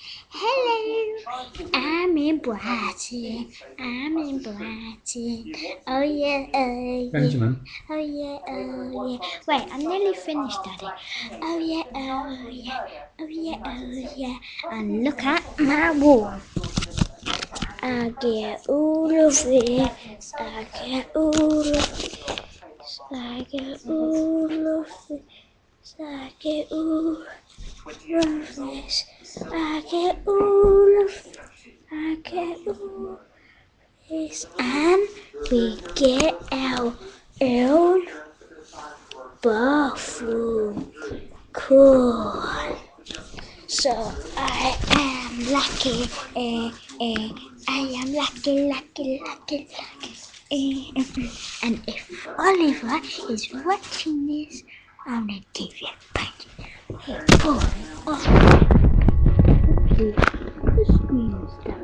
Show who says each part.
Speaker 1: Hello, I'm in Brighton. I'm in Brighton. Oh yeah, oh yeah.
Speaker 2: Benjamin.
Speaker 1: Oh yeah, oh yeah. Wait, I'm nearly finished, Daddy. Oh yeah, oh yeah. Oh yeah, oh yeah. And look at my wall. I get all of it. I get all of it. I get all of it. I get all of this. I get all of it. I get all this. And we get our own bathroom. Cool. So I am lucky. I am lucky. And if Oliver is watching this, I'm gonna give you a bite. Hey, oh, the screen is down.